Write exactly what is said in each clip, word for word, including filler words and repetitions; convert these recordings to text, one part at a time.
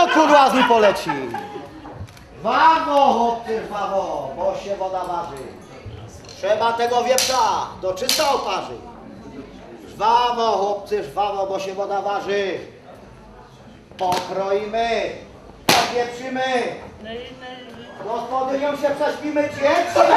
do kudła poleci. Żwawo, chłopcy, żwawo, bo się woda waży. Trzeba tego wieprza do czysta oparzyć. Żwawo, chłopcy, żwawo, bo się woda waży. Pokroimy, popieprzymy. Gospodynią się prześpimy, dzieci.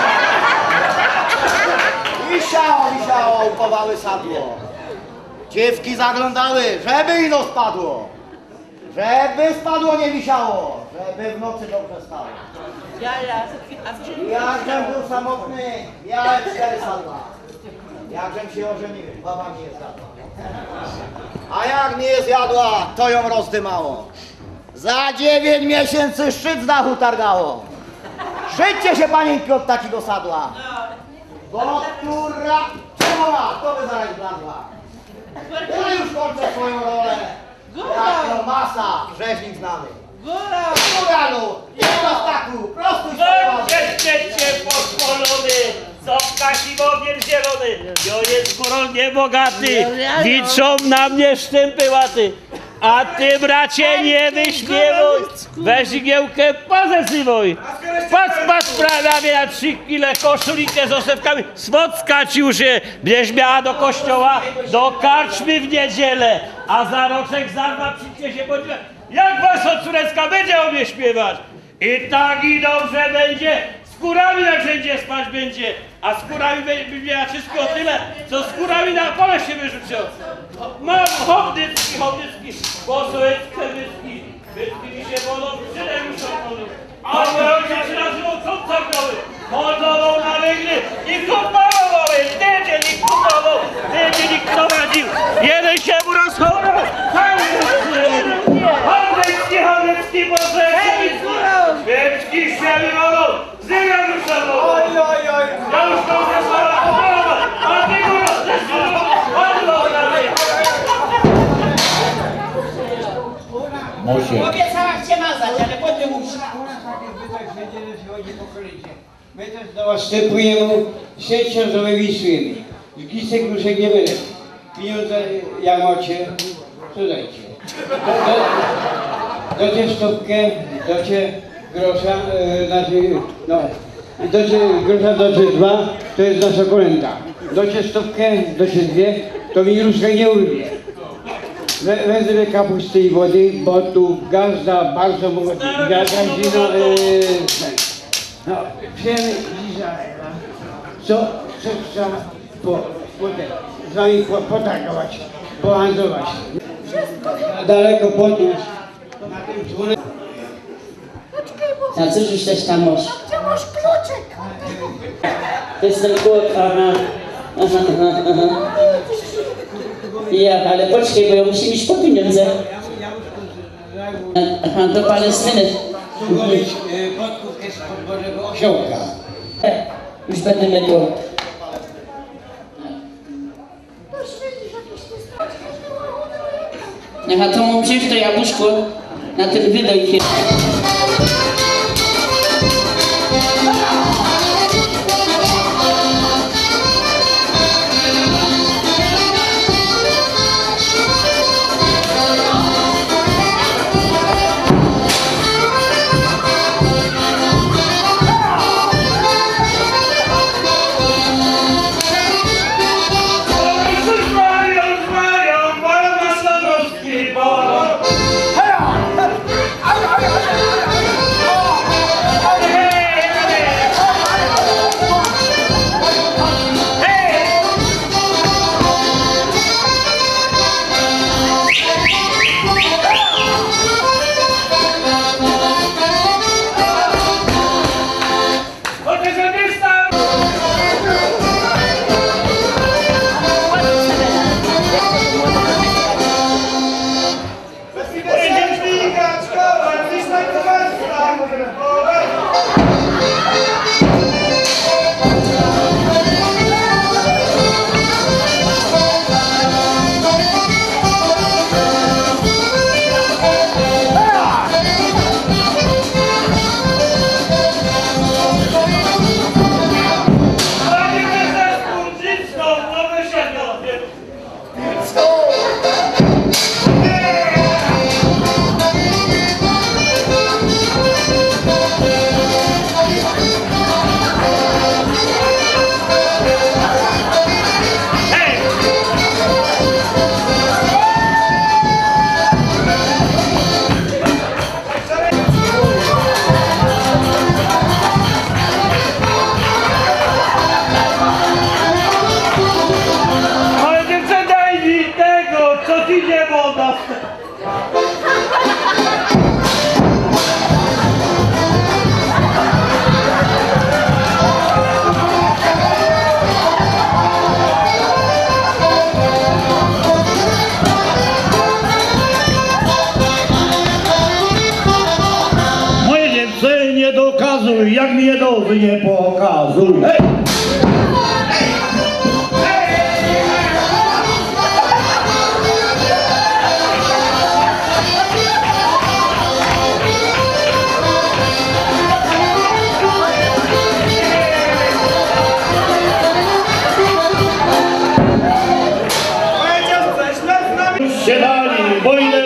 Wisiało, wisiało, upowały sadło. Dziewki zaglądały, żeby ino spadło. Żeby spadło, nie wisiało. Żeby w nocy dobrze stało. Ja, ja. Jakżem był samotny, miałem cztery sadła. Jakżem się ożenił, baba mi je zjadła. A jak nie je zjadła, to ją rozdymało. Za dziewięć miesięcy szczyt z dachu targało. Szydźcie się, panienki, od takiego sadła. Bo która czerwona, to by zaraz bladła. Ja już kończę swoją rolę. Jako masa, rzeźnik znany. Góra! Góralu, nie prostaku, prostuj się. Żeście pospolony, ząbka siwogier zielony. Jo jest górol niebogaty, liczą na mnie sztępy łaty. A ty, bracie, nie wyśmiewuj, weź igiełkę, pozesywuj. Patrz, patrz, prawie na trzy kile koszulikę z osewkami. Swocka ci już je, będziesz miała do kościoła, do karczmy w niedzielę. A za roczek, za dwa przyjdzie się podziwiać, jak wasza córeczka będzie o mnie śpiewać. I tak i dobrze będzie, z kurami jak wszędzie spać będzie. A z kurami będzie miała wszystko tyle, co z kurami na pole się wyrzuciło. Mam chowdycki, chowdycki, bosołeckie wyski, wyski mi się wodą, przede muszą wodą. A moje ojciec razy co cagrowy, chodzową na węgry i kupował, wtedy nie kupował, wtedy nikt prowadził. Jeden się mu rozchował, chowdycki, chowdycki, bosołecki, wieczki się wywodą, zyga ruszował. Oj, oj, oj. Ja już to zesłałem, a ty go rozeszło, Obiecałaś cię mazać, ale potem musi. My też do was wstępujemy, sześciozowe Wisły. Z Gisek gruszek nie będę. Pieniądze jak macie, co dajcie. Docie stówkę, docie grosza, e, znaczy, no, docie grosza, docie dwa, to jest nasza kolenda. Docie stówkę, docie dwie, to mi gruszka nie urwie. Wezmę kapusty i wody, bo tu gazda bardzo bogaty, gazino, e, no, przyjemy dzisiaj, co, co trzeba po, po te, z wami po, potargować, pohandlować. Daleko podnieść, na tym dzwonek. A cóż już też tam masz? Gdzie masz kluczyk? To jest ten kłod, aha, aha, aha, aha. Ja, ale poczekaj, bo ja muszę mieć po pieniądze. Aha, do Palestyny. Złożyć podkówkę z podbożego osiołka. Już będę mył. Aha, to mam wziąć to jabłuszko na ten wydoj. pokazuj, jak mi jedowy nie pokazuj. Hej! Siadali, bo ile